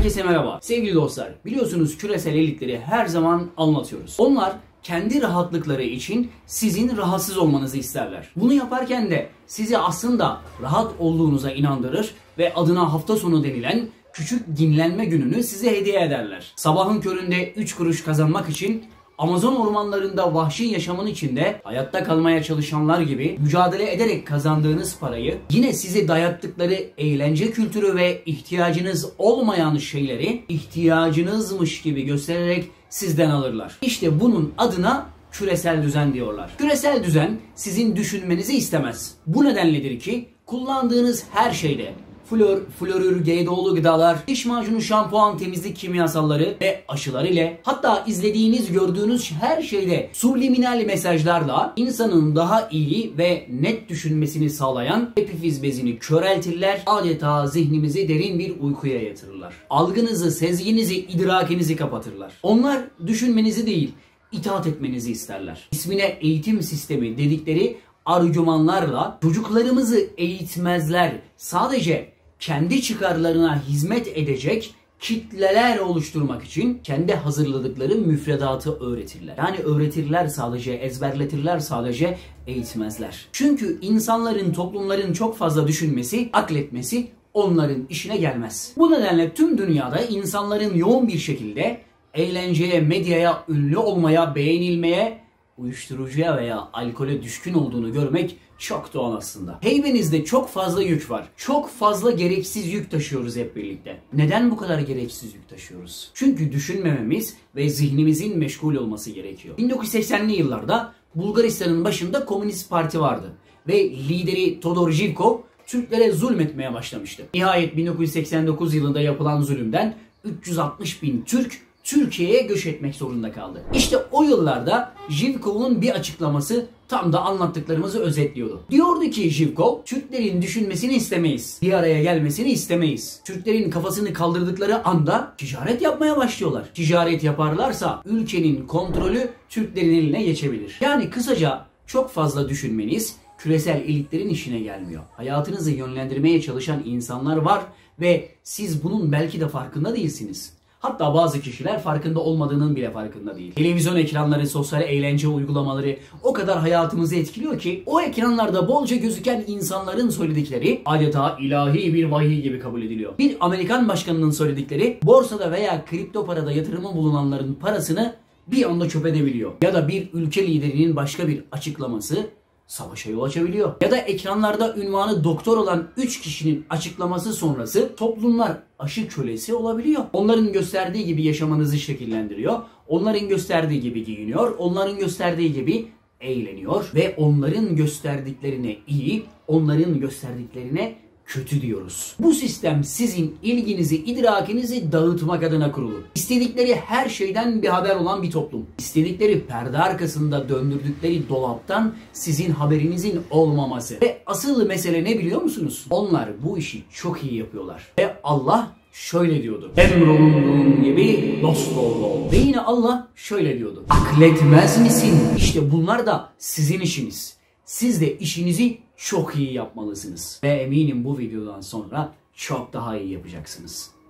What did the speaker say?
Herkese merhaba. Sevgili dostlar, biliyorsunuz küresel elitleri her zaman anlatıyoruz. Onlar kendi rahatlıkları için sizin rahatsız olmanızı isterler. Bunu yaparken de sizi aslında rahat olduğunuza inandırır ve adına hafta sonu denilen küçük dinlenme gününü size hediye ederler. Sabahın köründe 3 kuruş kazanmak için Amazon ormanlarında vahşi yaşamın içinde hayatta kalmaya çalışanlar gibi mücadele ederek kazandığınız parayı yine size dayattıkları eğlence kültürü ve ihtiyacınız olmayan şeyleri ihtiyacınızmış gibi göstererek sizden alırlar. İşte bunun adına küresel düzen diyorlar. Küresel düzen sizin düşünmenizi istemez. Bu nedenledir ki kullandığınız her şeyde florür, GDO'lu gıdalar, diş macunu, şampuan, temizlik kimyasalları ve aşılar ile hatta izlediğiniz, gördüğünüz her şeyde subliminal mesajlarla insanın daha iyi ve net düşünmesini sağlayan epifiz bezini köreltirler, adeta zihnimizi derin bir uykuya yatırırlar. Algınızı, sezginizi, idrakinizi kapatırlar. Onlar düşünmenizi değil, itaat etmenizi isterler. İsmine eğitim sistemi dedikleri argümanlarla çocuklarımızı eğitmezler. Sadece kendi çıkarlarına hizmet edecek kitleler oluşturmak için kendi hazırladıkları müfredatı öğretirler. Yani öğretirler sadece, ezberletirler sadece, eğitmezler. Çünkü insanların, toplumların çok fazla düşünmesi, akletmesi onların işine gelmez. Bu nedenle tüm dünyada insanların yoğun bir şekilde eğlenceye, medyaya, ünlü olmaya, beğenilmeye, uyuşturucuya veya alkole düşkün olduğunu görmek çok doğal aslında. Heybenizde çok fazla yük var. Çok fazla gereksiz yük taşıyoruz hep birlikte. Neden bu kadar gereksiz yük taşıyoruz? Çünkü düşünmememiz ve zihnimizin meşgul olması gerekiyor. 1980'li yıllarda Bulgaristan'ın başında Komünist Parti vardı. Ve lideri Todor Zhivkov Türklere zulmetmeye başlamıştı. Nihayet 1989 yılında yapılan zulümden 360 bin Türk Türkiye'ye göç etmek zorunda kaldı. İşte o yıllarda Zhivkov'un bir açıklaması tam da anlattıklarımızı özetliyordu. Diyordu ki Zhivkov, Türklerin düşünmesini istemeyiz. Bir araya gelmesini istemeyiz. Türklerin kafasını kaldırdıkları anda ticaret yapmaya başlıyorlar. Ticaret yaparlarsa ülkenin kontrolü Türklerin eline geçebilir. Yani kısaca çok fazla düşünmeniz küresel elitlerin işine gelmiyor. Hayatınızı yönlendirmeye çalışan insanlar var ve siz bunun belki de farkında değilsiniz. Hatta bazı kişiler farkında olmadığının bile farkında değil. Televizyon ekranları, sosyal eğlence uygulamaları o kadar hayatımızı etkiliyor ki o ekranlarda bolca gözüken insanların söyledikleri adeta ilahi bir vahiy gibi kabul ediliyor. Bir Amerikan başkanının söyledikleri borsada veya kripto parada yatırımı bulunanların parasını bir anda çöp edebiliyor. Ya da bir ülke liderinin başka bir açıklaması savaşa yol açabiliyor. Ya da ekranlarda ünvanı doktor olan 3 kişinin açıklaması sonrası toplumlar aşı kölesi olabiliyor. Onların gösterdiği gibi yaşamanızı şekillendiriyor. Onların gösterdiği gibi giyiniyor. Onların gösterdiği gibi eğleniyor. Ve onların gösterdiklerine iyi, onların gösterdiklerine kötü diyoruz. Bu sistem sizin ilginizi, idrakinizi dağıtmak adına kurulu. İstedikleri her şeyden bir haber olan bir toplum. İstedikleri perde arkasında döndürdükleri dolaptan sizin haberinizin olmaması. Ve asıl mesele ne biliyor musunuz? Onlar bu işi çok iyi yapıyorlar. Ve Allah şöyle diyordu. Emrolunduğun gibi dost ol. Ve yine Allah şöyle diyordu. Akletmez misin? İşte bunlar da sizin işiniz. Siz de işinizi çok iyi yapmalısınız. Ve eminim bu videodan sonra çok daha iyi yapacaksınız.